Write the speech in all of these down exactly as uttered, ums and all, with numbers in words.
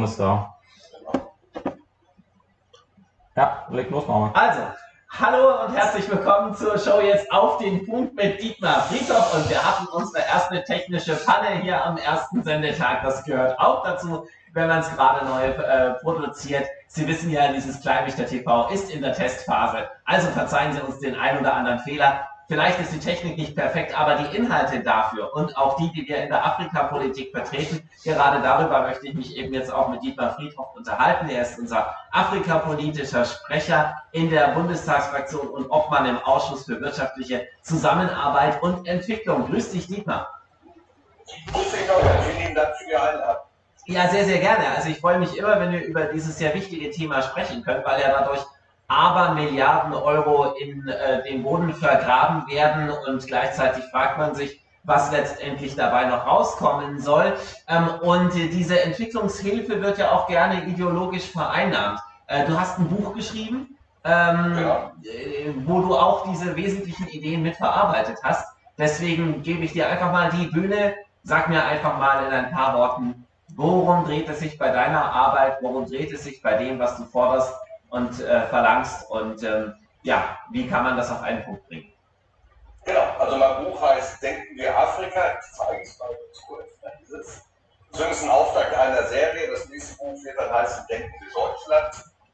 ist da. Ja, leg los, Mama. Also, hallo und herzlich willkommen zur Show jetzt auf den Punkt mit Dietmar Friedhoff. Und wir hatten unsere erste technische Panne hier am ersten Sendetag. Das gehört auch dazu, wenn man es gerade neu äh, produziert. Sie wissen ja, dieses Kleinlichter T V ist in der Testphase. Also verzeihen Sie uns den ein oder anderen Fehler. Vielleicht ist die Technik nicht perfekt, aber die Inhalte dafür und auch die, die wir in der Afrikapolitik vertreten, gerade darüber möchte ich mich eben jetzt auch mit Dietmar Friedhoff unterhalten. Er ist unser afrikapolitischer Sprecher in der Bundestagsfraktion und Obmann im Ausschuss für wirtschaftliche Zusammenarbeit und Entwicklung. Grüß dich, Dietmar. Grüß dich, Norbert. Vielen lieben Dank für die Einladung. Ja, sehr, sehr gerne. Also ich freue mich immer, wenn wir über dieses sehr wichtige Thema sprechen können, weil ja dadurch aber Milliarden Euro in äh, den Boden vergraben werden und gleichzeitig fragt man sich, was letztendlich dabei noch rauskommen soll. Ähm, und äh, diese Entwicklungshilfe wird ja auch gerne ideologisch vereinnahmt. Äh, du hast ein Buch geschrieben, ähm, ja. äh, wo du auch diese wesentlichen Ideen mitverarbeitet hast. Deswegen gebe ich dir einfach mal die Bühne. Sag mir einfach mal in ein paar Worten, worum dreht es sich bei deiner Arbeit, worum dreht es sich bei dem, was du forderst und äh, verlangst und ähm, ja, wie kann man das auf einen Punkt bringen? Genau, also mein Buch heißt Denken wir Afrika, ich zeige es mal kurz, dieses. Das ist ein Auftakt einer Serie, das nächste Buch wird dann heißen Denken wir Deutschland.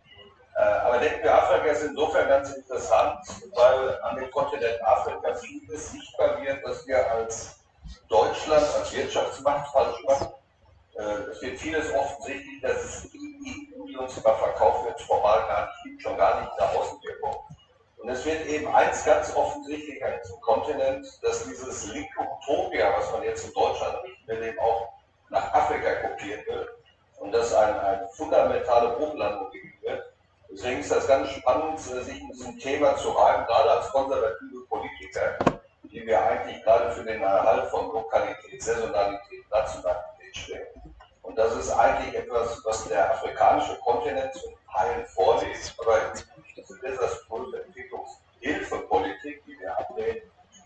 Äh, aber Denken wir Afrika ist insofern ganz interessant, weil an dem Kontinent Afrika vieles sichtbar wird, was wir als Deutschland, als Wirtschaftsmacht falsch machen. Es wird vieles offensichtlich, dass es die E U, die uns immer verkauft wird, formal gar nicht gibt, schon gar nicht in der Außenwirkung. Und es wird eben eins ganz offensichtlich an diesem Kontinent, dass dieses linke Utopia, was man jetzt in Deutschland richten will, eben auch nach Afrika kopieren will. Und dass ein, eine fundamentale Bruchlandung geben wird. Deswegen ist das ganz spannend, sich in diesem Thema zu reiben, gerade als konservative Politiker, die wir eigentlich gerade für den Erhalt von Lokalität, Saisonalität, Nationalität stehen. Und das ist eigentlich etwas, was der afrikanische Kontinent zum Teil vorlebt, aber diese desaströse Entwicklungshilfepolitik, die wir ablehnen,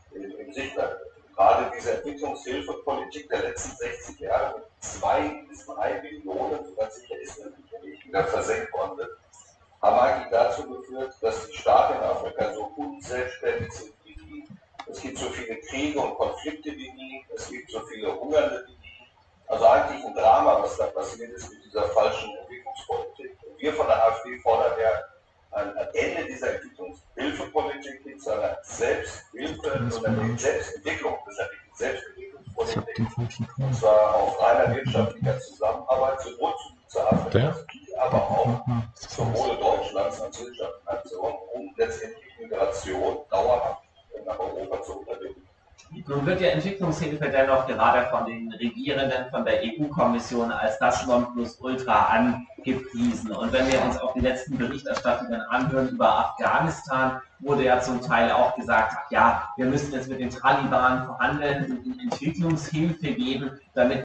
im Sichtbar wird. Gerade diese Entwicklungshilfepolitik der letzten sechzig Jahre mit zwei bis drei Billionen, so ganz sicher ist das nicht, wieder versenkt worden sind, haben eigentlich dazu geführt, dass die Staaten in Afrika so unselbstständig sind wie nie. Es gibt so viele Kriege und Konflikte wie nie, es gibt so viele Hungernde wie nie. Also eigentlich ein Drama, was da passiert ist mit dieser falschen Entwicklungspolitik. Und wir von der AfD fordern ja ein Ende dieser Entwicklungshilfepolitik hin zu einer Selbsthilfe oder Selbstentwicklung, das ist ja nicht Selbstentwicklungspolitik. Und zwar auf reiner wirtschaftlicher Zusammenarbeit, sowohl zu Afrika, aber auch zum Wohle Deutschlands als Wirtschaftsnation, um letztendlich Migration dauerhaft nach Europa zu unterbinden. Nun wird ja Entwicklungshilfe dennoch gerade von den Regierenden, von der E U-Kommission als das Nonplusultra angepriesen. Und wenn wir uns auch die letzten Berichterstattungen anhören über Afghanistan, wurde ja zum Teil auch gesagt, ach ja, wir müssen jetzt mit den Taliban verhandeln und ihnen Entwicklungshilfe geben, damit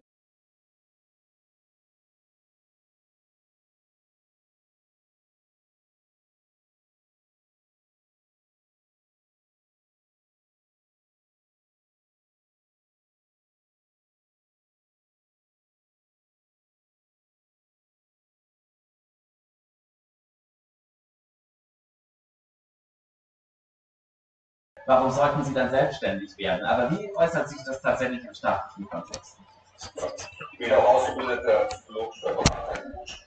warum sollten sie dann selbstständig werden? Aber wie äußert sich das tatsächlich im staatlichen Kontext? Ich bin auch ausgebildeter psychologischer Berater,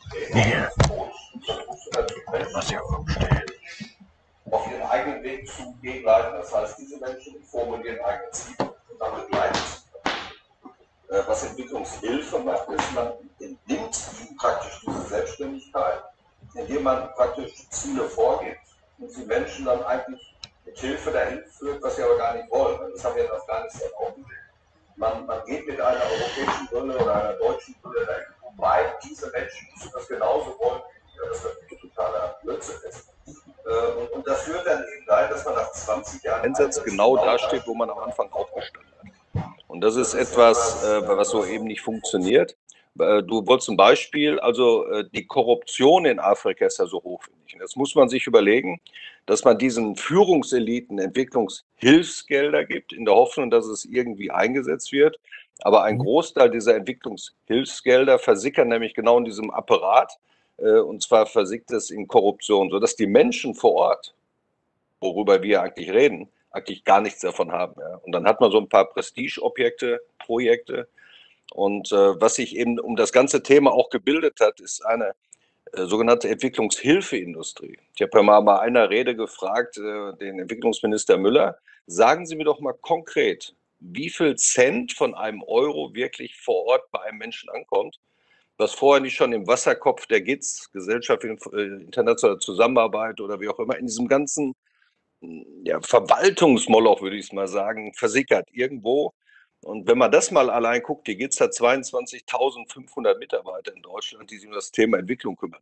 auf ihren eigenen Weg zu begleiten. Das heißt, diese Menschen formulieren eigene Ziele und damit begleiten sie. Was Entwicklungshilfe macht, ist, man entnimmt ihnen praktisch diese Selbstständigkeit, indem man praktisch Ziele vorgibt und die Menschen dann eigentlich mit Hilfe dahin führt, was sie aber gar nicht wollen. Das haben wir in Afghanistan auch gesehen. Man, man geht mit einer europäischen Brille oder einer deutschen Brille dahin, wobei diese Menschen müssen das genauso wollen wie wir, das natürlich totaler Blödsinn ist. Und, und das führt dann eben dahin, dass man nach zwanzig Jahren Einsatz genau da steht, wo man am Anfang auch gestanden hat. Und das ist etwas, was so eben nicht funktioniert. Du wolltest ein Beispiel, also die Korruption in Afrika ist ja so hochfindig. Und jetzt muss man sich überlegen, dass man diesen Führungseliten Entwicklungshilfsgelder gibt, in der Hoffnung, dass es irgendwie eingesetzt wird. Aber ein Mhm. Großteil dieser Entwicklungshilfsgelder versickern nämlich genau in diesem Apparat, äh, und zwar versickt es in Korruption, sodass die Menschen vor Ort, worüber wir eigentlich reden, eigentlich gar nichts davon haben. Ja. Und dann hat man so ein paar Prestigeobjekte, Projekte. Und äh, was sich eben um das ganze Thema auch gebildet hat, ist eine äh, sogenannte Entwicklungshilfeindustrie. Ich habe ja mal bei einer Rede gefragt, äh, den Entwicklungsminister Müller, sagen Sie mir doch mal konkret, wie viel Cent von einem Euro wirklich vor Ort bei einem Menschen ankommt, was vorher nicht schon im Wasserkopf der G I Z, Gesellschaft für internationale Zusammenarbeit oder wie auch immer, in diesem ganzen ja, Verwaltungsmoloch, würde ich es mal sagen, versickert irgendwo. Und wenn man das mal allein guckt, die G I Z hat zweiundzwanzigtausendfünfhundert Mitarbeiter in Deutschland, die sich um das Thema Entwicklung kümmern.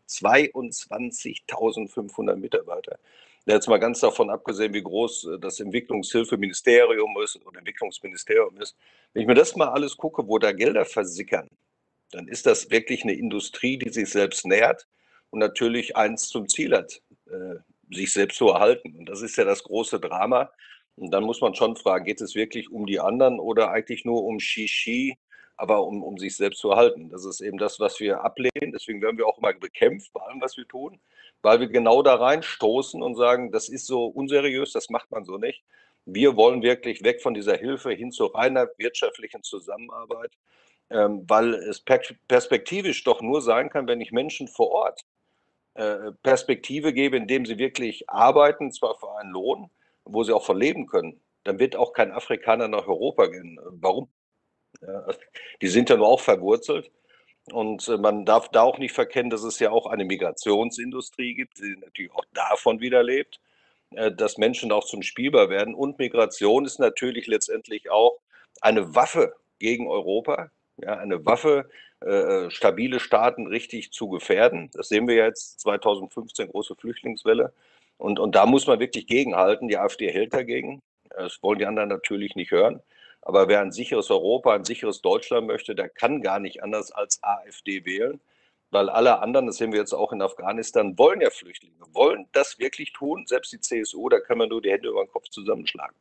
zweiundzwanzigtausendfünfhundert Mitarbeiter. Jetzt mal ganz davon abgesehen, wie groß das Entwicklungshilfeministerium ist oder Entwicklungsministerium ist. Wenn ich mir das mal alles gucke, wo da Gelder versickern, dann ist das wirklich eine Industrie, die sich selbst nährt und natürlich eins zum Ziel hat, äh, sich selbst zu erhalten. Und das ist ja das große Drama. Und dann muss man schon fragen, geht es wirklich um die anderen oder eigentlich nur um Shishi, aber um, um sich selbst zu erhalten? Das ist eben das, was wir ablehnen. Deswegen werden wir auch immer bekämpft bei allem, was wir tun, weil wir genau da reinstoßen und sagen, das ist so unseriös, das macht man so nicht. Wir wollen wirklich weg von dieser Hilfe hin zu reiner wirtschaftlichen Zusammenarbeit, ähm, weil es perspektivisch doch nur sein kann, wenn ich Menschen vor Ort äh, Perspektive gebe, indem sie wirklich arbeiten, zwar für einen Lohn, wo sie auch von leben können. Dann wird auch kein Afrikaner nach Europa gehen. Warum? Ja, die sind ja nur auch verwurzelt. Und äh, man darf da auch nicht verkennen, dass es ja auch eine Migrationsindustrie gibt, die natürlich auch davon wieder lebt, äh, dass Menschen auch zum Spielball werden. Und Migration ist natürlich letztendlich auch eine Waffe gegen Europa, ja, eine Waffe, äh, stabile Staaten richtig zu gefährden. Das sehen wir jetzt zweitausendfünfzehn, große Flüchtlingswelle. Und, und da muss man wirklich gegenhalten. Die AfD hält dagegen. Das wollen die anderen natürlich nicht hören. Aber wer ein sicheres Europa, ein sicheres Deutschland möchte, der kann gar nicht anders als AfD wählen, weil alle anderen, das sehen wir jetzt auch in Afghanistan, wollen ja Flüchtlinge, wollen das wirklich tun. Selbst die C S U, da kann man nur die Hände über den Kopf zusammenschlagen.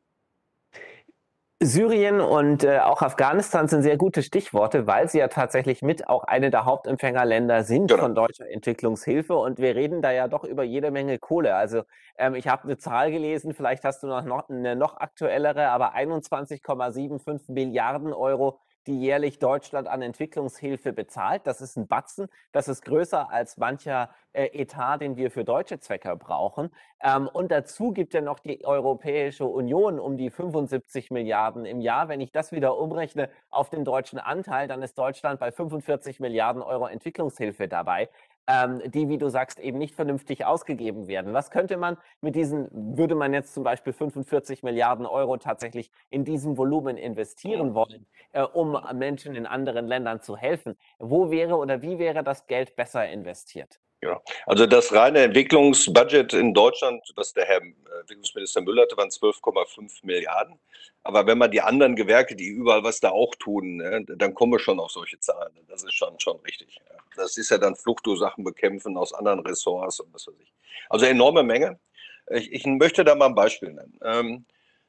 Syrien und äh, auch Afghanistan sind sehr gute Stichworte, weil sie ja tatsächlich mit auch eine der Hauptempfängerländer sind Genau. von deutscher Entwicklungshilfe. Und wir reden da ja doch über jede Menge Kohle. Also ähm, ich habe eine Zahl gelesen, vielleicht hast du noch, noch eine noch aktuellere, aber einundzwanzig Komma fünfundsiebzig Milliarden Euro, die jährlich Deutschland an Entwicklungshilfe bezahlt. Das ist ein Batzen, das ist größer als mancher äh, Etat, den wir für deutsche Zwecke brauchen. Ähm, und dazu gibt ja noch die Europäische Union um die fünfundsiebzig Milliarden im Jahr. Wenn ich das wieder umrechne auf den deutschen Anteil, dann ist Deutschland bei fünfundvierzig Milliarden Euro Entwicklungshilfe dabei, ähm, die, wie du sagst, eben nicht vernünftig ausgegeben werden. Was könnte man mit diesen, würde man jetzt zum Beispiel fünfundvierzig Milliarden Euro tatsächlich in diesem Volumen investieren wollen, äh, um Menschen in anderen Ländern zu helfen? Wo wäre oder wie wäre das Geld besser investiert? Ja, also das reine Entwicklungsbudget in Deutschland, was der Herr Entwicklungsminister Müller hatte, waren zwölf Komma fünf Milliarden. Aber wenn man die anderen Gewerke, die überall was da auch tun, ne, dann kommen wir schon auf solche Zahlen. Das ist schon, schon richtig. Ja. Das ist ja dann Fluchtursachen bekämpfen aus anderen Ressorts und was weiß ich. Also enorme Menge. Ich, ich möchte da mal ein Beispiel nennen. Ähm,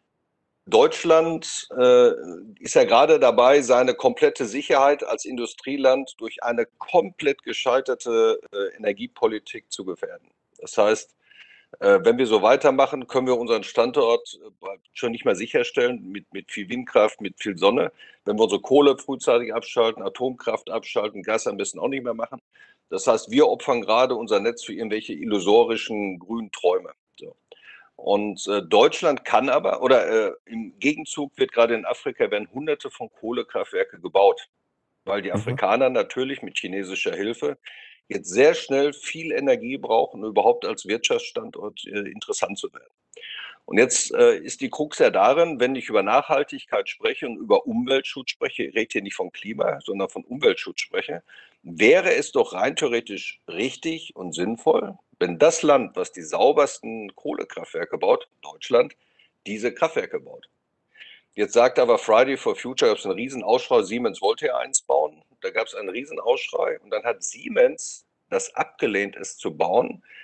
Deutschland äh, ist ja gerade dabei, seine komplette Sicherheit als Industrieland durch eine komplett gescheiterte äh, Energiepolitik zu gefährden. Das heißt, äh, wenn wir so weitermachen, können wir unseren Standort äh, schon nicht mehr sicherstellen mit, mit viel Windkraft, mit viel Sonne. Wenn wir unsere Kohle frühzeitig abschalten, Atomkraft abschalten, Gas am besten auch nicht mehr machen. Das heißt, wir opfern gerade unser Netz für irgendwelche illusorischen grünen Träume. So. Und äh, Deutschland kann aber, oder äh, im Gegenzug wird gerade in Afrika werden hunderte von Kohlekraftwerke gebaut, weil die Mhm. Afrikaner natürlich mit chinesischer Hilfe jetzt sehr schnell viel Energie brauchen, um überhaupt als Wirtschaftsstandort äh, interessant zu werden. Und jetzt äh, ist die Krux ja darin, wenn ich über Nachhaltigkeit spreche und über Umweltschutz spreche, ich rede hier nicht von Klima, sondern von Umweltschutz spreche, wäre es doch rein theoretisch richtig und sinnvoll, wenn das Land, was die saubersten Kohlekraftwerke baut, Deutschland, diese Kraftwerke baut. Jetzt sagt aber Friday for Future, gab es einen riesen Ausschrei, Siemens wollte ja eins bauen, da gab es einen riesen Ausschrei und dann hat Siemens das abgelehnt, es zu bauen,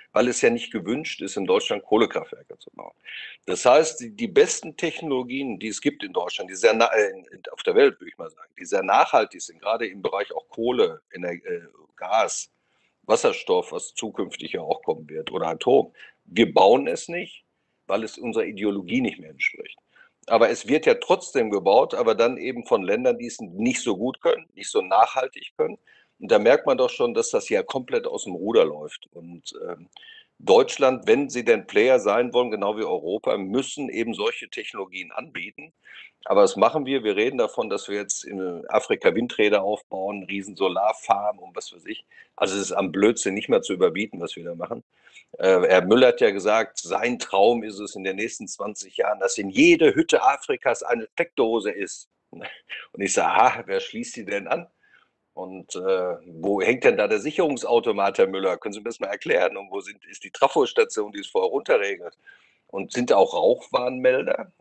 weil es ja nicht gewünscht ist, in Deutschland Kohlekraftwerke zu bauen. Das heißt, die, die besten Technologien, die es gibt in Deutschland, die sehr na, äh, auf der Welt, würde ich mal sagen, die sehr nachhaltig sind, gerade im Bereich auch Kohle, Energie, äh, Gas, Wasserstoff, was zukünftig ja auch kommen wird, oder Atom. Wir bauen es nicht, weil es unserer Ideologie nicht mehr entspricht. Aber es wird ja trotzdem gebaut, aber dann eben von Ländern, die es nicht so gut können, nicht so nachhaltig können. Und da merkt man doch schon, dass das ja komplett aus dem Ruder läuft. Und ähm, Deutschland, wenn sie denn Player sein wollen, genau wie Europa, müssen eben solche Technologien anbieten. Aber was machen wir? Wir reden davon, dass wir jetzt in Afrika Windräder aufbauen, riesen Solarfarmen und was weiß ich. Also es ist am Blödsinn nicht mehr zu überbieten, was wir da machen. Äh, Herr Müller hat ja gesagt, sein Traum ist es in den nächsten zwanzig Jahren, dass in jede Hütte Afrikas eine Steckdose ist. Und ich sage, aha, wer schließt die denn an? Und äh, wo hängt denn da der Sicherungsautomat, Herr Müller? Können Sie mir das mal erklären? Und wo sind, ist die Trafostation, die es vorher runterregelt? Und sind da auch Rauchwarnmelder?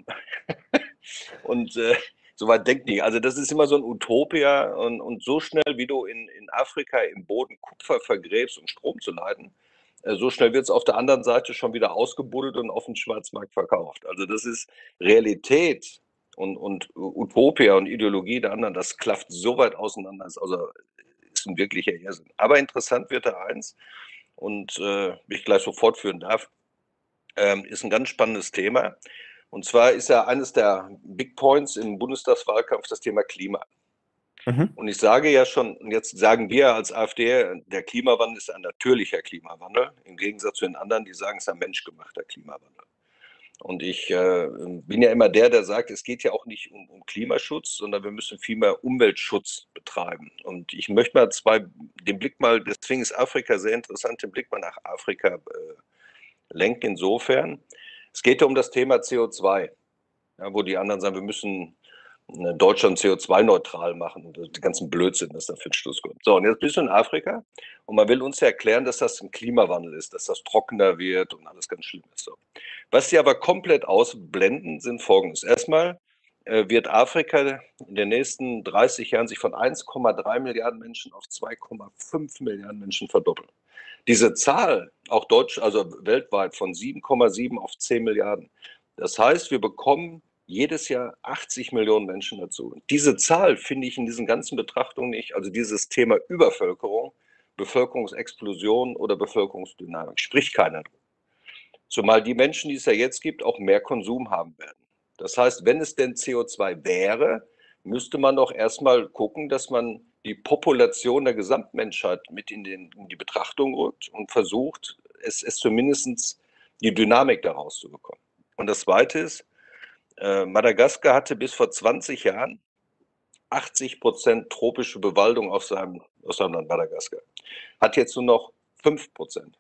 Und äh, so weit denkt nicht. Also das ist immer so ein Utopia. Und, und so schnell, wie du in, in Afrika im Boden Kupfer vergräbst, um Strom zu leiten, äh, so schnell wird es auf der anderen Seite schon wieder ausgebuddelt und auf dem Schwarzmarkt verkauft. Also das ist Realität. Und, und Utopia und Ideologie der anderen, das klafft so weit auseinander, also ist ein wirklicher Irrsinn. Aber interessant wird da eins, und äh, ich gleich so fortführen darf, ähm, ist ein ganz spannendes Thema. Und zwar ist ja eines der Big Points im Bundestagswahlkampf das Thema Klima. Mhm. Und ich sage ja schon, jetzt sagen wir als AfD, der Klimawandel ist ein natürlicher Klimawandel, im Gegensatz zu den anderen, die sagen, es ist ein menschgemachter Klimawandel. Und ich äh, bin ja immer der, der sagt, es geht ja auch nicht um, um Klimaschutz, sondern wir müssen viel mehr Umweltschutz betreiben. Und ich möchte mal zwei, den Blick mal, deswegen ist Afrika sehr interessant, den Blick mal nach Afrika äh, lenken insofern. Es geht ja um das Thema C O zwei, ja, wo die anderen sagen, wir müssen Deutschland C O zwei neutral machen und den ganzen Blödsinn, das da für den Schluss kommt. So, und jetzt bist du in Afrika und man will uns ja erklären, dass das ein Klimawandel ist, dass das trockener wird und alles ganz schlimm ist. So. Was sie aber komplett ausblenden, sind Folgendes. Erstmal äh, wird Afrika in den nächsten dreißig Jahren sich von eins Komma drei Milliarden Menschen auf zwei Komma fünf Milliarden Menschen verdoppeln. Diese Zahl, auch deutsch, also weltweit, von sieben Komma sieben auf zehn Milliarden. Das heißt, wir bekommen jedes Jahr achtzig Millionen Menschen dazu. Diese Zahl finde ich in diesen ganzen Betrachtungen nicht, also dieses Thema Übervölkerung, Bevölkerungsexplosion oder Bevölkerungsdynamik, spricht keiner drüber. Zumal die Menschen, die es ja jetzt gibt, auch mehr Konsum haben werden. Das heißt, wenn es denn C O zwei wäre, müsste man doch erstmal gucken, dass man die Population der Gesamtmenschheit mit in, den, in die Betrachtung rückt und versucht, es, es zumindest die Dynamik daraus zu bekommen. Und das Zweite ist, äh, Madagaskar hatte bis vor zwanzig Jahren achtzig Prozent tropische Bewaldung auf seinem, aus seinem Land Madagaskar. Hat jetzt nur noch fünf Prozent.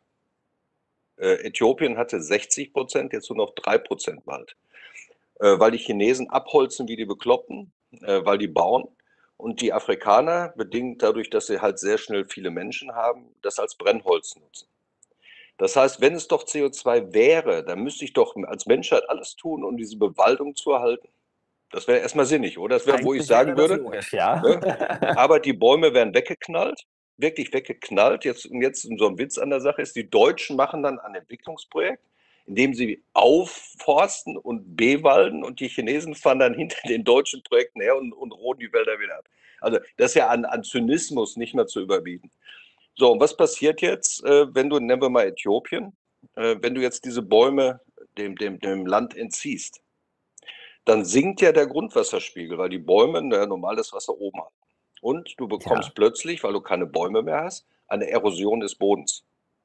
Äh, Äthiopien hatte sechzig Prozent, jetzt nur noch drei Prozent Wald. Äh, weil die Chinesen abholzen wie die Bekloppten, äh, weil die bauen. Und die Afrikaner, bedingt dadurch, dass sie halt sehr schnell viele Menschen haben, das als Brennholz nutzen. Das heißt, wenn es doch C O zwei wäre, dann müsste ich doch als Menschheit alles tun, um diese Bewaldung zu erhalten. Das wäre erstmal sinnig, oder? Das wäre, wo ich sagen würde, logisch, ja. Ne? Aber die Bäume werden weggeknallt, wirklich weggeknallt. Jetzt, jetzt so ein Witz an der Sache ist, die Deutschen machen dann ein Entwicklungsprojekt, indem sie aufforsten und bewalden, und die Chinesen fahren dann hinter den deutschen Projekten her und, und roden die Wälder wieder ab. Also das ist ja an, an Zynismus nicht mehr zu überbieten. So, und was passiert jetzt, äh, wenn du, nennen wir mal Äthiopien, äh, wenn du jetzt diese Bäume dem, dem, dem Land entziehst? Dann sinkt ja der Grundwasserspiegel, weil die Bäume ja, normal das Wasser oben haben. Und du bekommst ja plötzlich, weil du keine Bäume mehr hast, eine Erosion des Bodens,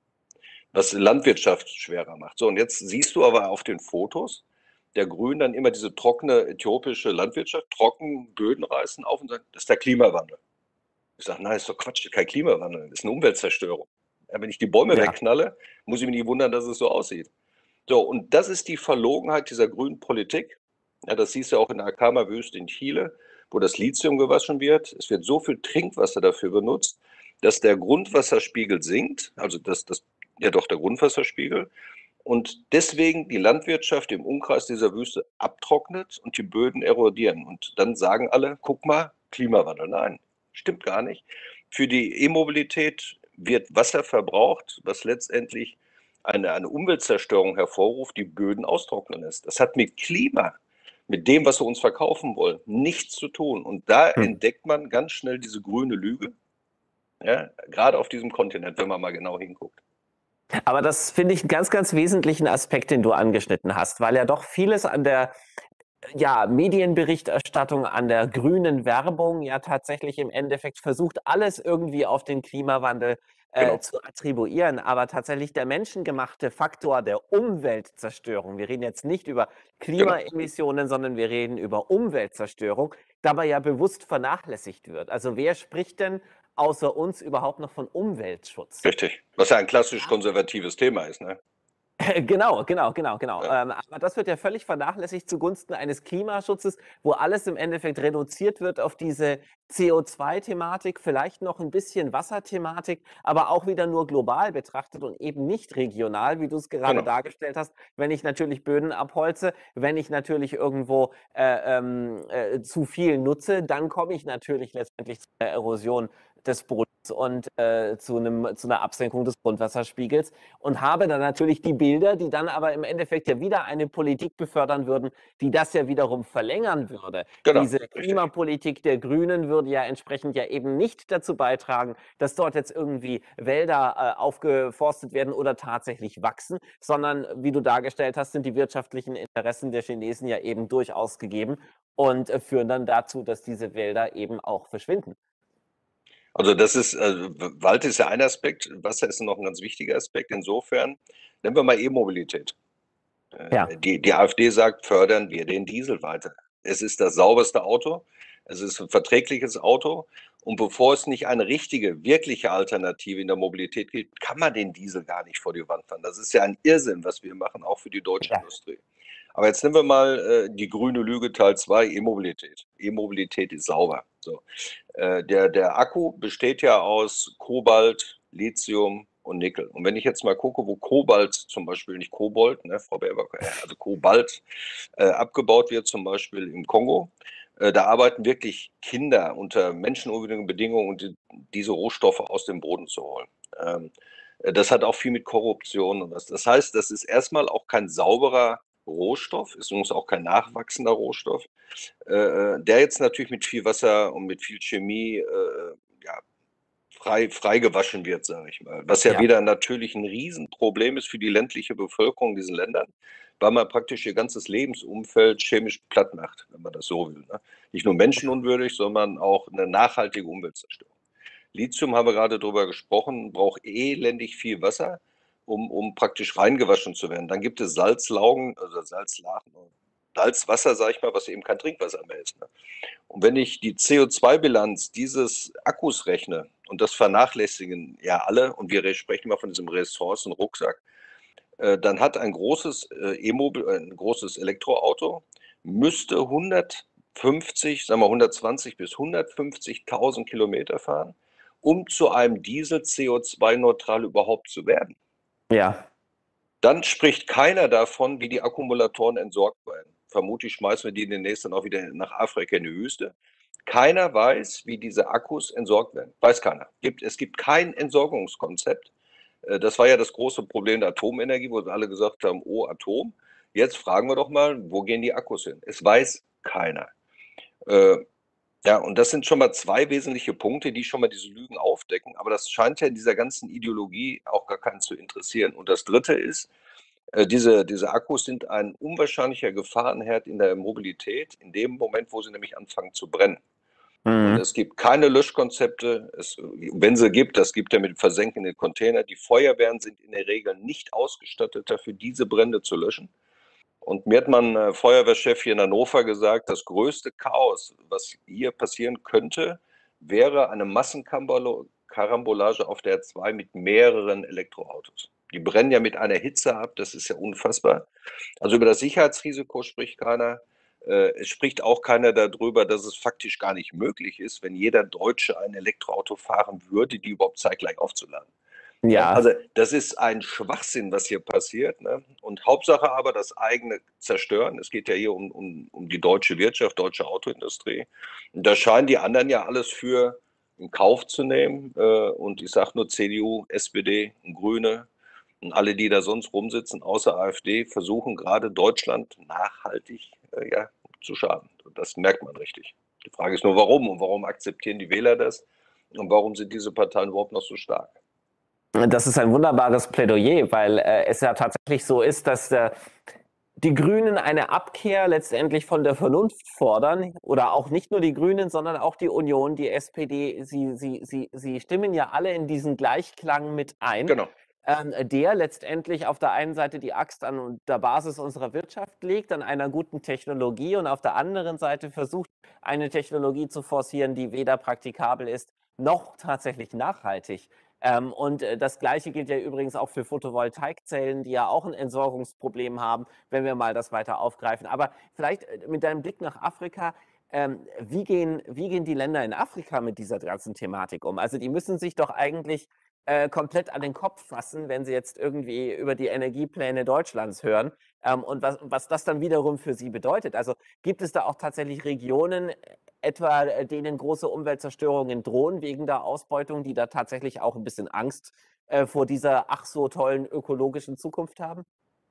was Landwirtschaft schwerer macht. So, und jetzt siehst du aber auf den Fotos der Grünen dann immer diese trockene äthiopische Landwirtschaft, trocken Böden reißen auf und sagen, das ist der Klimawandel. Ich sage, nein, ist doch Quatsch, kein Klimawandel, das ist eine Umweltzerstörung. Ja, wenn ich die Bäume ja wegknalle, muss ich mich nicht wundern, dass es so aussieht. So, und das ist die Verlogenheit dieser grünen Politik. Ja, das siehst du auch in der Akama-Wüste in Chile, wo das Lithium gewaschen wird. Es wird so viel Trinkwasser dafür benutzt, dass der Grundwasserspiegel sinkt, also das, das, ja doch der Grundwasserspiegel, und deswegen die Landwirtschaft im Umkreis dieser Wüste abtrocknet und die Böden erodieren. Und dann sagen alle, guck mal, Klimawandel. Nein, stimmt gar nicht. Für die E-Mobilität wird Wasser verbraucht, was letztendlich eine, eine Umweltzerstörung hervorruft, die Böden austrocknen lässt. Das hat mit Klima, mit dem, was wir uns verkaufen wollen, nichts zu tun. Und da Hm. entdeckt man ganz schnell diese grüne Lüge, ja, gerade auf diesem Kontinent, wenn man mal genau hinguckt. Aber das finde ich einen ganz, ganz wesentlichen Aspekt, den du angeschnitten hast, weil ja doch vieles an der ja, Medienberichterstattung, an der grünen Werbung ja tatsächlich im Endeffekt versucht, alles irgendwie auf den Klimawandel äh, Genau. zu attribuieren. Aber tatsächlich der menschengemachte Faktor der Umweltzerstörung, wir reden jetzt nicht über Klimaemissionen, sondern wir reden über Umweltzerstörung, dabei ja bewusst vernachlässigt wird. Also wer spricht denn außer uns überhaupt noch von Umweltschutz? Richtig. Was ja ein klassisch konservatives Thema ist, ne? Genau, genau, genau, genau. Ja. Ähm, aber das wird ja völlig vernachlässigt zugunsten eines Klimaschutzes, wo alles im Endeffekt reduziert wird auf diese C O zwei Thematik, vielleicht noch ein bisschen Wasserthematik, aber auch wieder nur global betrachtet und eben nicht regional, wie du es gerade Genau. dargestellt hast. Wenn ich natürlich Böden abholze, wenn ich natürlich irgendwo äh, ähm, äh, zu viel nutze, dann komme ich natürlich letztendlich zu einer Erosion des Bodens und äh, zu, einem, zu einer Absenkung des Grundwasserspiegels und habe dann natürlich die Bilder, die dann aber im Endeffekt ja wieder eine Politik befördern würden, die das ja wiederum verlängern würde. Genau, Diese richtig. Klimapolitik der Grünen würde ja entsprechend ja eben nicht dazu beitragen, dass dort jetzt irgendwie Wälder äh, aufgeforstet werden oder tatsächlich wachsen, sondern wie du dargestellt hast, sind die wirtschaftlichen Interessen der Chinesen ja eben durchaus gegeben und äh, führen dann dazu, dass diese Wälder eben auch verschwinden. Also das ist, also Wald ist ja ein Aspekt, Wasser ist noch ein ganz wichtiger Aspekt. Insofern, nennen wir mal E-Mobilität. Äh, Ja. Die, die AfD sagt, fördern wir den Diesel weiter. Es ist das sauberste Auto, es ist ein verträgliches Auto und bevor es nicht eine richtige, wirkliche Alternative in der Mobilität gibt, kann man den Diesel gar nicht vor die Wand fahren. Das ist ja ein Irrsinn, was wir machen, auch für die deutsche Ja. Industrie. Aber jetzt nehmen wir mal äh, die grüne Lüge Teil zwei, E-Mobilität. E-Mobilität ist sauber. So. Äh, der, der Akku besteht ja aus Kobalt, Lithium und Nickel. Und wenn ich jetzt mal gucke, wo Kobalt zum Beispiel, nicht Kobold, ne, Frau Baerbock, also Kobalt äh, abgebaut wird, zum Beispiel im Kongo, äh, da arbeiten wirklich Kinder unter menschenunwürdigen Bedingungen, um die, diese Rohstoffe aus dem Boden zu holen. Ähm, das hat auch viel mit Korruption und das. Das heißt, das ist erstmal auch kein sauberer Rohstoff, ist übrigens auch kein nachwachsender Rohstoff, äh, der jetzt natürlich mit viel Wasser und mit viel Chemie äh, ja, frei, frei gewaschen wird, sage ich mal. Was ja, Ja. wieder natürlich ein Riesenproblem ist für die ländliche Bevölkerung in diesen Ländern, weil man praktisch ihr ganzes Lebensumfeld chemisch platt macht, wenn man das so will. Ne? Nicht nur menschenunwürdig, sondern auch eine nachhaltige Umweltzerstörung. Lithium haben wir gerade drüber gesprochen, braucht elendig viel Wasser, um, um praktisch reingewaschen zu werden. Dann gibt es Salzlaugen, also Salzlachen, Salzwasser, sage ich mal, was eben kein Trinkwasser mehr ist. Ne? Und wenn ich die C O zwei Bilanz dieses Akkus rechne, und das vernachlässigen ja alle, und wir sprechen mal von diesem Ressourcenrucksack, äh, dann hat ein großes äh, E-Mobil, ein großes Elektroauto, müsste hundertfünfzig, sagen wir hundertzwanzig bis hundertfünfzigtausend Kilometer fahren, um zu einem Diesel C O zwei neutral überhaupt zu werden. Ja. Dann spricht keiner davon, wie die Akkumulatoren entsorgt werden. Vermutlich schmeißen wir die demnächst dann auch wieder nach Afrika in die Wüste. Keiner weiß, wie diese Akkus entsorgt werden. Weiß keiner. Es gibt kein Entsorgungskonzept. Das war ja das große Problem der Atomenergie, wo alle gesagt haben, oh, Atom. Jetzt fragen wir doch mal, wo gehen die Akkus hin? Es weiß keiner. Äh, ja, und das sind schon mal zwei wesentliche Punkte, die schon mal diese Lügen aufdecken. Aber das scheint ja in dieser ganzen Ideologie auch gar keinen zu interessieren. Und das Dritte ist, äh, diese, diese Akkus sind ein unwahrscheinlicher Gefahrenherd in der Mobilität, in dem Moment, wo sie nämlich anfangen zu brennen. Mhm. Und es gibt keine Löschkonzepte. Es, wenn sie gibt, das gibt er mit versenkenden Container. Die Feuerwehren sind in der Regel nicht ausgestattet dafür, diese Brände zu löschen. Und mir hat mein äh, Feuerwehrchef hier in Hannover gesagt, das größte Chaos, was hier passieren könnte, wäre eine Massenkarambolage auf der R zwei mit mehreren Elektroautos. Die brennen ja mit einer Hitze ab, das ist ja unfassbar. Also über das Sicherheitsrisiko spricht keiner. Äh, es spricht auch keiner darüber, dass es faktisch gar nicht möglich ist, wenn jeder Deutsche ein Elektroauto fahren würde, die überhaupt zeitgleich aufzuladen. Ja. Also das ist ein Schwachsinn, was hier passiert. Ne? Und Hauptsache aber das eigene Zerstören. Es geht ja hier um, um, um die deutsche Wirtschaft, deutsche Autoindustrie. Und da scheinen die anderen ja alles für in Kauf zu nehmen. Äh, und ich sage nur C D U, S P D und Grüne. Und alle, die da sonst rumsitzen, außer AfD, versuchen gerade Deutschland nachhaltig äh, ja, zu schaden. Und das merkt man richtig. Die Frage ist nur, warum und warum akzeptieren die Wähler das und warum sind diese Parteien überhaupt noch so stark? Das ist ein wunderbares Plädoyer, weil äh, es ja tatsächlich so ist, dass äh, die Grünen eine Abkehr letztendlich von der Vernunft fordern, oder auch nicht nur die Grünen, sondern auch die Union, die S P D. Sie, sie, sie, sie stimmen ja alle in diesen Gleichklang mit ein, Genau. ähm, der letztendlich auf der einen Seite die Axt an der Basis unserer Wirtschaft legt, an einer guten Technologie, und auf der anderen Seite versucht, eine Technologie zu forcieren, die weder praktikabel ist noch tatsächlich nachhaltig. Ähm, und äh, das Gleiche gilt ja übrigens auch für Photovoltaikzellen, die ja auch ein Entsorgungsproblem haben, wenn wir mal das weiter aufgreifen. Aber vielleicht äh, mit deinem Blick nach Afrika, ähm, wie gehen, wie gehen die Länder in Afrika mit dieser ganzen Thematik um? Also die müssen sich doch eigentlich äh, komplett an den Kopf fassen, wenn sie jetzt irgendwie über die Energiepläne Deutschlands hören, ähm, und was, was das dann wiederum für sie bedeutet. Also gibt es da auch tatsächlich Regionen, etwa äh, denen große Umweltzerstörungen drohen wegen der Ausbeutung, die da tatsächlich auch ein bisschen Angst äh, vor dieser ach so tollen ökologischen Zukunft haben?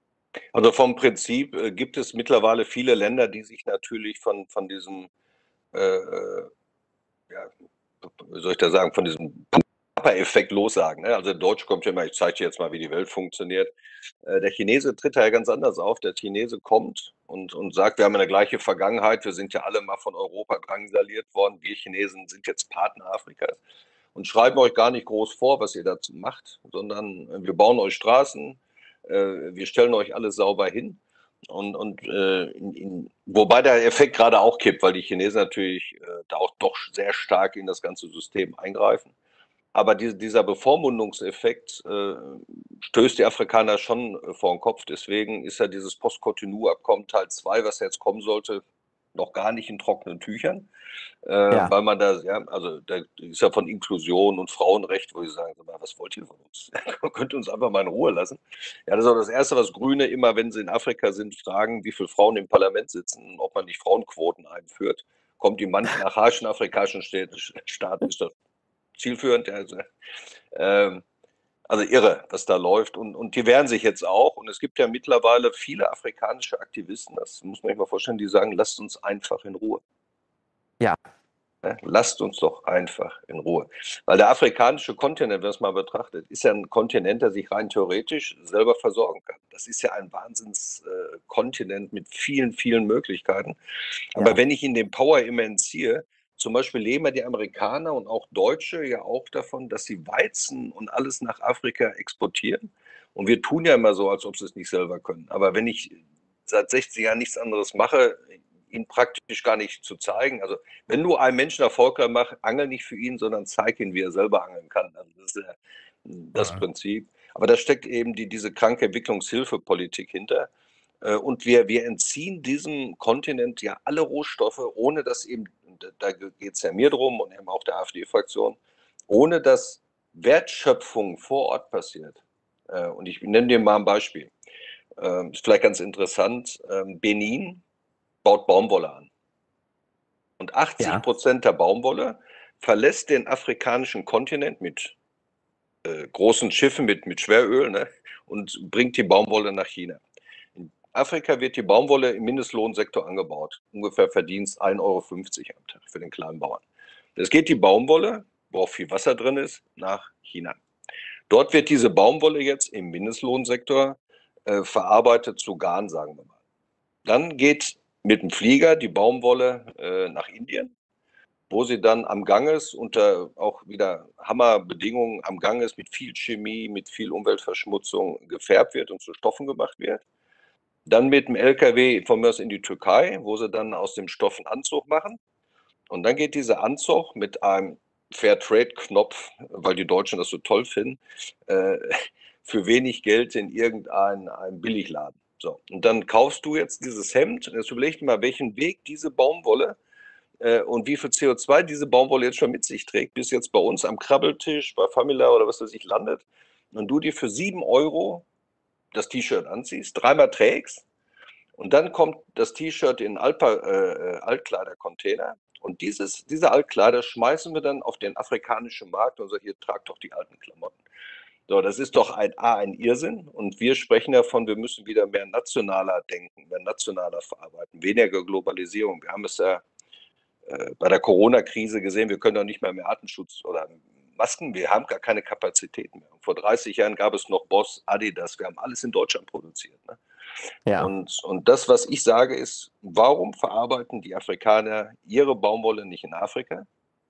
Also vom Prinzip äh, gibt es mittlerweile viele Länder, die sich natürlich von, von diesem, äh, äh, ja, wie soll ich da sagen, von diesem Papa-Effekt lossagen. Ne? Also der Deutsche kommt ja immer, ich zeige dir jetzt mal, wie die Welt funktioniert. Äh, der Chinese tritt da ja ganz anders auf. Der Chinese kommt und, und sagt, wir haben eine gleiche Vergangenheit, wir sind ja alle mal von Europa drangsaliert worden, wir Chinesen sind jetzt Partner Afrikas und schreiben euch gar nicht groß vor, was ihr dazu macht, sondern wir bauen euch Straßen, äh, wir stellen euch alles sauber hin. Und, und äh, in, in, wobei der Effekt gerade auch kippt, weil die Chinesen natürlich äh, da auch doch sehr stark in das ganze System eingreifen. Aber die, dieser Bevormundungseffekt äh, stößt die Afrikaner schon äh, vor den Kopf. Deswegen ist ja dieses Post-Cotonou-Abkommen Teil zwei, was jetzt kommen sollte, noch gar nicht in trockenen Tüchern. Äh, Ja. Weil man da, ja, also da ist ja von Inklusion und Frauenrecht, wo sie sagen, was wollt ihr von uns? Könnt ihr uns einfach mal in Ruhe lassen? Ja, das ist auch das Erste, was Grüne immer, wenn sie in Afrika sind, fragen, wie viele Frauen im Parlament sitzen, ob man nicht Frauenquoten einführt. Kommt die manchen archaischen afrikanischen Staaten, ist das zielführend. Also, ähm, also irre, was da läuft. Und, und die wehren sich jetzt auch. Und es gibt ja mittlerweile viele afrikanische Aktivisten, das muss man sich mal vorstellen, die sagen, lasst uns einfach in Ruhe. Ja. Lasst uns doch einfach in Ruhe. Weil der afrikanische Kontinent, wenn man es mal betrachtet, ist ja ein Kontinent, der sich rein theoretisch selber versorgen kann. Das ist ja ein Wahnsinnskontinent äh, mit vielen, vielen Möglichkeiten. Aber Ja. wenn ich ihnen den Power immer entziehe, zum Beispiel leben ja die Amerikaner und auch Deutsche ja auch davon, dass sie Weizen und alles nach Afrika exportieren. Und wir tun ja immer so, als ob sie es nicht selber können. Aber wenn ich seit sechzig Jahren nichts anderes mache, ihn praktisch gar nicht zu zeigen. Also wenn du einen Menschen erfolgreich machst, angel nicht für ihn, sondern zeig ihn, wie er selber angeln kann. Also das ist ja das Ja. Prinzip. Aber da steckt eben die, diese kranke Entwicklungshilfepolitik hinter. Und wir, wir entziehen diesem Kontinent ja alle Rohstoffe, ohne dass eben, da geht es ja mir drum und eben auch der AfD-Fraktion, ohne dass Wertschöpfung vor Ort passiert. Und ich nenne dir mal ein Beispiel. Ist vielleicht ganz interessant. Benin baut Baumwolle an. Und achtzig Prozent ja. der Baumwolle verlässt den afrikanischen Kontinent mit äh, großen Schiffen, mit, mit Schweröl, ne, und bringt die Baumwolle nach China. In Afrika wird die Baumwolle im Mindestlohnsektor angebaut. Ungefähr Verdienst ein Euro fünfzig am Tag für den kleinen Bauern. Es geht die Baumwolle, wo auch viel Wasser drin ist, nach China. Dort wird diese Baumwolle jetzt im Mindestlohnsektor äh, verarbeitet zu Garn, sagen wir mal. Dann geht mit dem Flieger die Baumwolle äh, nach Indien, wo sie dann am Ganges unter auch wieder Hammerbedingungen am Ganges mit viel Chemie, mit viel Umweltverschmutzung gefärbt wird und zu Stoffen gemacht wird. Dann mit dem L K W von mir aus in die Türkei, wo sie dann aus dem Stoff einen Anzug machen. Und dann geht dieser Anzug mit einem Fairtrade-Knopf, weil die Deutschen das so toll finden, äh, für wenig Geld in irgendeinen Billigladen. So, und dann kaufst du jetzt dieses Hemd und jetzt überleg dir mal, welchen Weg diese Baumwolle äh, und wie viel C O zwei diese Baumwolle jetzt schon mit sich trägt, bis jetzt bei uns am Krabbeltisch, bei Famila oder was weiß ich landet und du dir für sieben Euro das T-Shirt anziehst, dreimal trägst und dann kommt das T-Shirt in Alpa, äh, Altkleidercontainer und dieses, diese Altkleider schmeißen wir dann auf den afrikanischen Markt und sagen, hier, tragt doch die alten Klamotten. So, das ist doch ein A, ein Irrsinn. Und wir sprechen davon, wir müssen wieder mehr nationaler denken, mehr nationaler verarbeiten, weniger Globalisierung. Wir haben es ja äh, bei der Corona-Krise gesehen, wir können doch nicht mehr mehr Artenschutz oder Masken, wir haben gar keine Kapazitäten mehr. Vor dreißig Jahren gab es noch Boss, Adidas, wir haben alles in Deutschland produziert. Ne? Ja. Und, und das, was ich sage, ist, warum verarbeiten die Afrikaner ihre Baumwolle nicht in Afrika?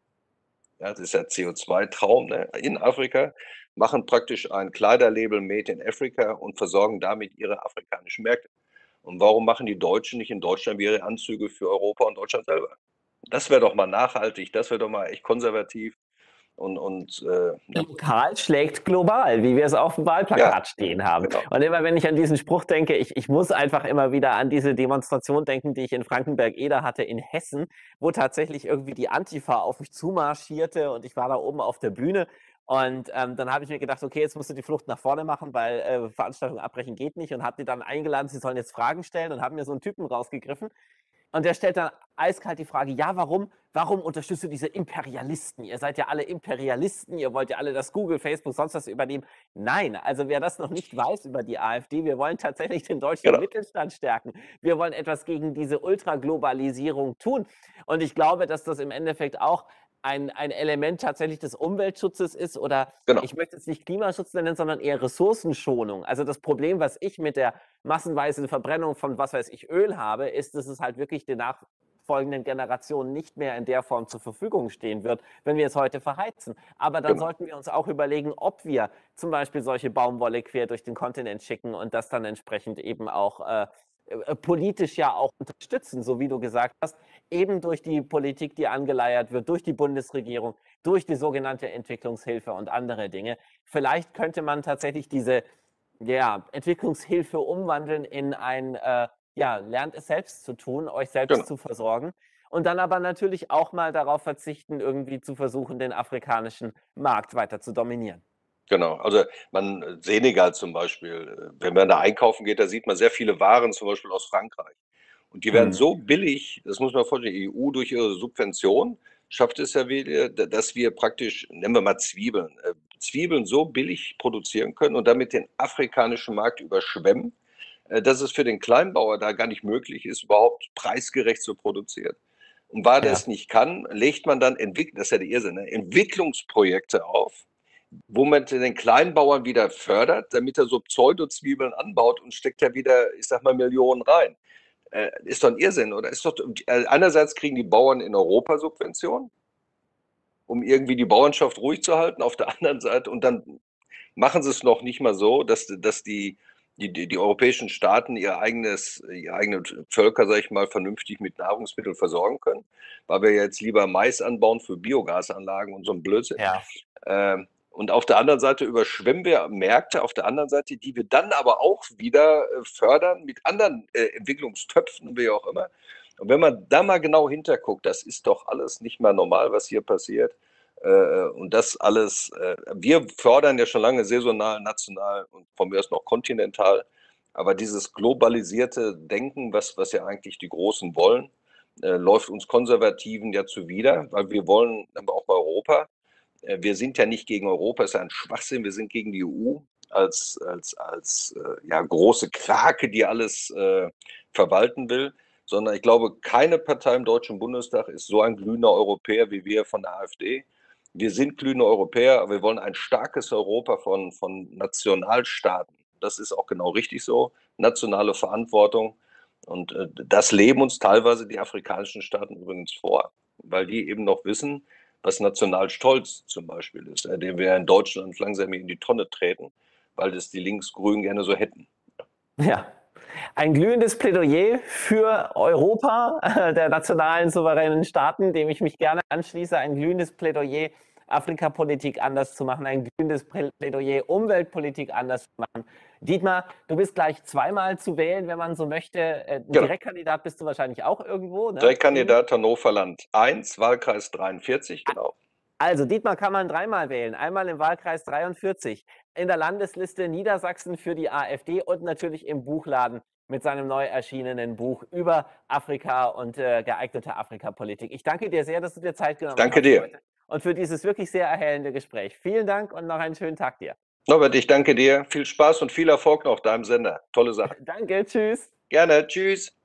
Ja, das ist ja C O zwei Traum, ne? In Afrika, machen praktisch ein Kleiderlabel Made in Africa und versorgen damit ihre afrikanischen Märkte. Und warum machen die Deutschen nicht in Deutschland ihre Anzüge für Europa und Deutschland selber? Das wäre doch mal nachhaltig, das wäre doch mal echt konservativ. Und, und äh, Lokal schlägt global, wie wir es auf dem Wahlplakat Ja, stehen haben. genau. Und immer wenn ich an diesen Spruch denke, ich, ich muss einfach immer wieder an diese Demonstration denken, die ich in Frankenberg-Eder hatte in Hessen, wo tatsächlich irgendwie die Antifa auf mich zumarschierte und ich war da oben auf der Bühne. Und ähm, dann habe ich mir gedacht, okay, jetzt musst du die Flucht nach vorne machen, weil äh, Veranstaltung abbrechen geht nicht, und habe die dann eingeladen, sie sollen jetzt Fragen stellen, und haben mir so einen Typen rausgegriffen. Und der stellt dann eiskalt die Frage, ja, warum, warum unterstützt du diese Imperialisten? Ihr seid ja alle Imperialisten, ihr wollt ja alle das Google, Facebook, sonst was übernehmen. Nein, also wer das noch nicht weiß über die AfD, wir wollen tatsächlich den deutschen Genau. Mittelstand stärken. Wir wollen etwas gegen diese Ultraglobalisierung tun. Und ich glaube, dass das im Endeffekt auch ein, ein Element tatsächlich des Umweltschutzes ist, oder Genau. ich möchte es nicht Klimaschutz nennen, sondern eher Ressourcenschonung. Also das Problem, was ich mit der massenweisen Verbrennung von, was weiß ich, Öl habe, ist, dass es halt wirklich den nachfolgenden Generationen nicht mehr in der Form zur Verfügung stehen wird, wenn wir es heute verheizen. Aber dann Genau. sollten wir uns auch überlegen, ob wir zum Beispiel solche Baumwolle quer durch den Kontinent schicken und das dann entsprechend eben auch äh, äh, politisch ja auch unterstützen, so wie du gesagt hast, eben durch die Politik, die angeleiert wird, durch die Bundesregierung, durch die sogenannte Entwicklungshilfe und andere Dinge. Vielleicht könnte man tatsächlich diese ja, Entwicklungshilfe umwandeln in ein, äh, ja, lernt es selbst zu tun, euch selbst Genau. zu versorgen. Und dann aber natürlich auch mal darauf verzichten, irgendwie zu versuchen, den afrikanischen Markt weiter zu dominieren. Genau, also man, Senegal zum Beispiel, wenn man da einkaufen geht, da sieht man sehr viele Waren, zum Beispiel aus Frankreich. Und die werden Mhm. so billig, das muss man vorstellen, die E U durch ihre Subvention schafft es ja wieder, dass wir praktisch, nennen wir mal Zwiebeln, äh, Zwiebeln so billig produzieren können und damit den afrikanischen Markt überschwemmen, äh, dass es für den Kleinbauer da gar nicht möglich ist, überhaupt preisgerecht zu produzieren. Und weil er Ja. es nicht kann, legt man dann, Entwick das ist ja der Irrsinn, ne? Entwicklungsprojekte auf, wo man den Kleinbauern wieder fördert, damit er so Pseudo-Zwiebeln anbaut, und steckt ja wieder, ich sag mal, Millionen rein. Äh, ist doch ein Irrsinn, oder? Ist doch, äh, einerseits kriegen die Bauern in Europa Subventionen, um irgendwie die Bauernschaft ruhig zu halten, auf der anderen Seite, und dann machen sie es noch nicht mal so, dass, dass die, die, die, die europäischen Staaten ihr eigenes, ihre eigenen Völker, sag ich mal, vernünftig mit Nahrungsmitteln versorgen können, weil wir jetzt lieber Mais anbauen für Biogasanlagen und so ein Blödsinn. Ja. Ähm, und auf der anderen Seite überschwemmen wir Märkte, auf der anderen Seite, die wir dann aber auch wieder äh, fördern mit anderen äh, Entwicklungstöpfen, wie auch immer. Und wenn man da mal genau hinterguckt, das ist doch alles nicht mehr normal, was hier passiert. Äh, und das alles, äh, wir fördern ja schon lange saisonal, national und von mir aus noch kontinental. Aber dieses globalisierte Denken, was, was ja eigentlich die Großen wollen, äh, läuft uns Konservativen ja zuwider, weil wir wollen aber auch bei Europa. Wir sind ja nicht gegen Europa, ist ja ein Schwachsinn. Wir sind gegen die E U als, als, als äh, ja, große Krake, die alles äh, verwalten will. Sondern ich glaube, keine Partei im Deutschen Bundestag ist so ein glühender Europäer wie wir von der AfD. Wir sind glühende Europäer, aber wir wollen ein starkes Europa von, von Nationalstaaten. Das ist auch genau richtig so. Nationale Verantwortung. Und äh, das leben uns teilweise die afrikanischen Staaten übrigens vor, weil die eben noch wissen, was Nationalstolz zum Beispiel ist, äh, den wir in Deutschland langsam in die Tonne treten, weil das die Linksgrünen gerne so hätten. Ja, ein glühendes Plädoyer für Europa äh, der nationalen souveränen Staaten, dem ich mich gerne anschließe. Ein glühendes Plädoyer, Afrikapolitik anders zu machen. Ein glühendes Plädoyer, Umweltpolitik anders zu machen. Dietmar, du bist gleich zweimal zu wählen, wenn man so möchte. Äh, ein Genau. Direktkandidat bist du wahrscheinlich auch irgendwo, ne? Direktkandidat Hannover-Land eins, Wahlkreis dreiundvierzig, genau. Also Dietmar kann man dreimal wählen. Einmal im Wahlkreis dreiundvierzig, in der Landesliste Niedersachsen für die AfD und natürlich im Buchladen mit seinem neu erschienenen Buch über Afrika und äh, geeignete Afrikapolitik. Ich danke dir sehr, dass du dir Zeit genommen Danke hast dir. heute und für dieses wirklich sehr erhellende Gespräch. Vielen Dank und noch einen schönen Tag dir. Norbert, ich danke dir. Viel Spaß und viel Erfolg noch deinem Sender. Tolle Sache. Danke, tschüss. Gerne. Tschüss.